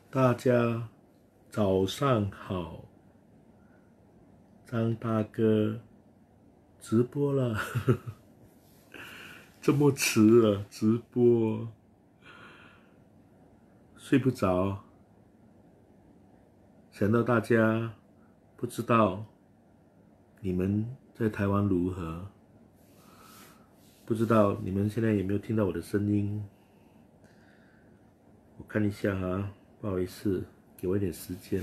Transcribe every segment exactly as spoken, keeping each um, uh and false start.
大家早上好，张大哥直播了，呵呵这么迟了直播，睡不着。想到大家不知道你们在台湾如何，不知道你们现在有没有听到我的声音？我看一下啊，不好意思，给我一点时间。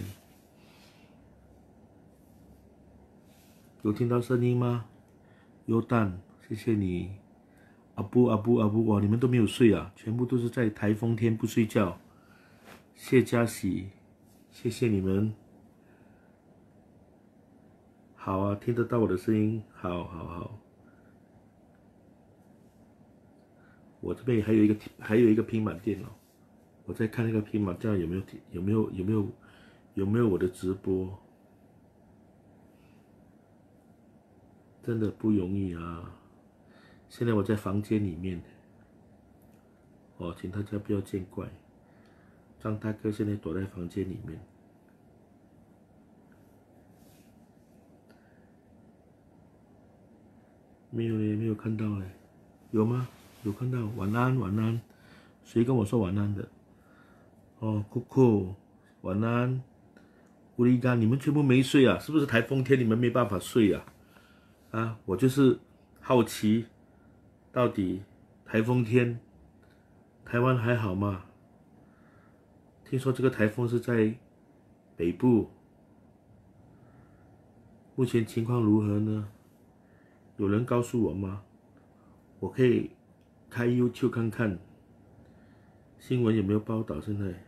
有听到声音吗？优蛋，谢谢你。阿布阿布阿布，哇，你们都没有睡啊，全部都是在台风天不睡觉。谢嘉喜，谢谢你们。好啊，听得到我的声音，好好好。我这边还有一个还有一个平板电脑，我在看那个平板，这样有没有有没有有没有有没有我的直播？真的不容易啊！现在我在房间里面，哦，请大家不要见怪。张大哥现在躲在房间里面。没有嘞，没有看到嘞，有吗？有看到，晚安晚安。谁跟我说晚安的？哦，酷酷，晚安。乌力干，你们全部没睡啊？是不是台风天你们没办法睡啊？啊，我就是好奇，到底台风天台湾还好吗？听说这个台风是在北部，目前情况如何呢？有人告诉我吗？我可以开 YouTube 看看新闻有没有报道。现在，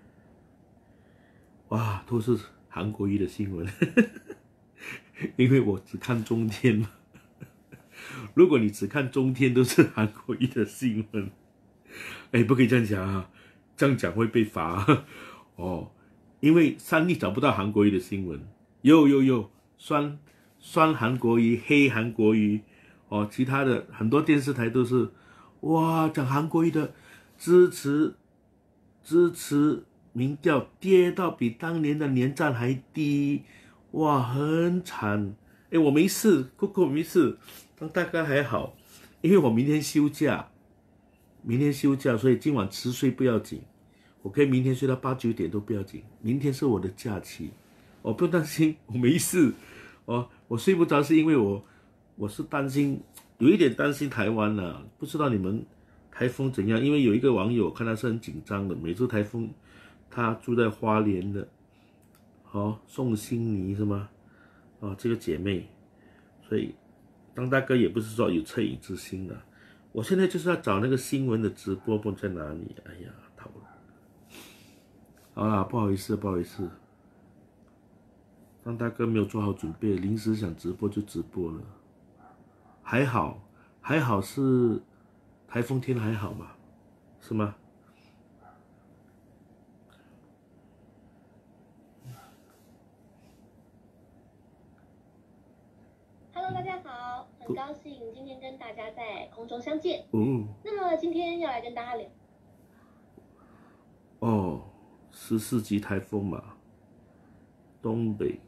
哇，都是韩国瑜的新闻，因为我只看中天嘛。如果你只看中天，都是韩国瑜的新闻。哎，不可以这样讲啊，这样讲会被罚哦。因为三立找不到韩国瑜的新闻，有有有，酸酸韩国瑜，黑韩国瑜。哦，其他的很多电视台都是，哇，讲韩国瑜的支持支持民调跌到比当年的连战还低，哇，很惨。哎，我没事，酷酷没事，大概还好，因为我明天休假，明天休假，所以今晚迟睡不要紧，我可以明天睡到八九点都不要紧，明天是我的假期，我不用担心，我没事。哦，我睡不着是因为我。我是担心，有一点担心台湾啊，不知道你们台风怎样？因为有一个网友看他是很紧张的，每次台风，他住在花莲的，哦，宋欣妮是吗？哦，这个姐妹，所以张大哥也不是说有恻隐之心的。我现在就是要找那个新闻的直播不知在哪里？哎呀，讨了。好啦，不好意思，不好意思，张大哥没有做好准备，临时想直播就直播了。还好，还好是台风天还好吧，是吗？ Hello， 大家好，很高兴今天跟大家在空中相见。 哦， 那么今天要来跟大家聊。 哦，十四级台风嘛，东北。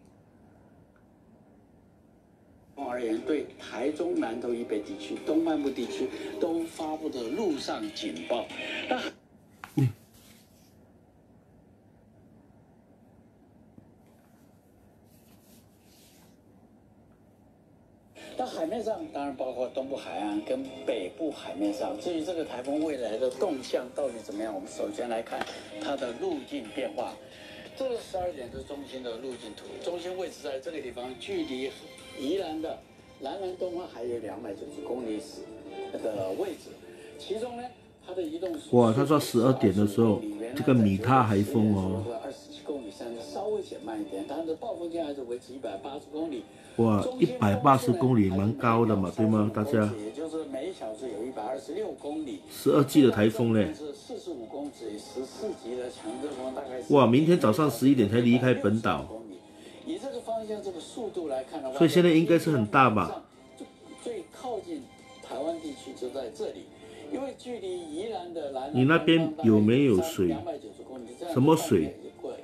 而言，对台中南投以北地区、东半部地区都发布的陆上警报。那嗯， 那海面上当然包括东部海岸跟北部海面上。至于这个台风未来的动向到底怎么样，我们首先来看它的路径变化。这个十二点是中心的路径图，中心位置在这个地方，距离宜兰的南南东方还有两百九十公里的位置，其中呢，它的移动哇，他说十二点的时候，这个米塔海风哦， 二十七公里，甚至稍微减慢一点，它的暴风圈还是维持一百八十公里。 哇，一百八十公里蛮高的嘛，对吗？大家。 也就是每小时有一百二十六公里。 十二级的台风嘞。 是四十五公尺，十四级的强阵风，大概。 哇，明天早上十一点才离开本岛。 以这个方向、这个速度来看的话， 所以现在应该是很大吧？ 最靠近台湾地区就在这里，因为距离宜兰的南。 你那边有没有水？什么水？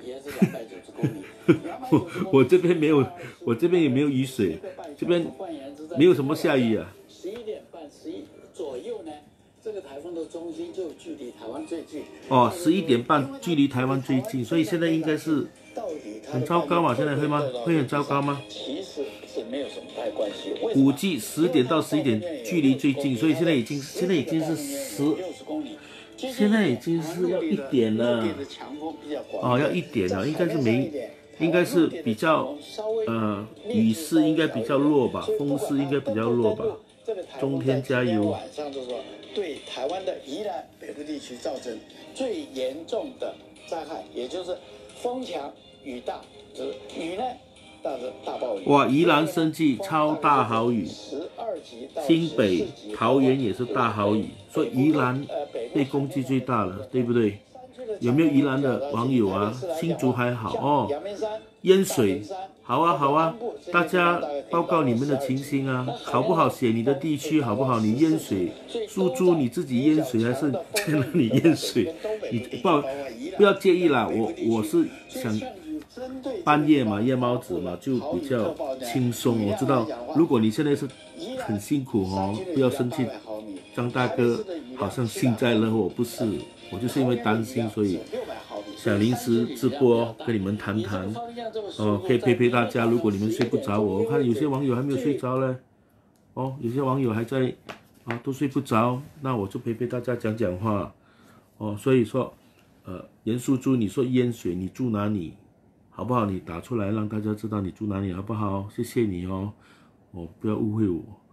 也是两百九十公里。 我我这边没有，我这边也没有雨水，这边没有什么下雨啊。 十一点半、十一左右呢，这个台风的中心就距离台湾最近。 哦，十一点半距离台湾最近，所以现在应该是很糟糕嘛？现在会吗？会很糟糕吗？ 其实是没有什么太关系。 五 G 十点到十一点距离最近，所以现在已经现在已经是十，现在已经是要一点了。哦，要一点了，应该是没，应该是比较呃雨势应该比较弱吧，风势应该比较弱吧。中天加油！ 晚上就是说，对台湾的宜兰北部地区造成最严重的灾害，也就是风强雨大，就是雨呢，大的大暴雨。 哇，宜兰生计超大豪雨，新北、桃园也是大豪雨，所以宜兰被攻击最大了，对不对？有没有宜兰的网友啊？新竹还好哦，淹水，好啊好啊，大家报告你们的情形啊，好不好？写你的地区好不好？你淹水，苏珠你自己淹水还是在那里淹水？你不要不要介意啦，我我是想半夜嘛，夜猫子嘛，就比较轻松。我知道，如果你现在是很辛苦哦，不要生气。张大哥好像幸灾乐祸，不是，我就是因为担心，所以想临时直播跟你们谈谈，哦，可以陪陪大家。如果你们睡不着，我看有些网友还没有睡着嘞，哦，有些网友还在啊，都睡不着，那我就陪陪大家讲讲话，哦，所以说，呃，严淑珠，你说淹水，你住哪里？好不好？你打出来让大家知道你住哪里，好不好？谢谢你哦，哦，不要误会我。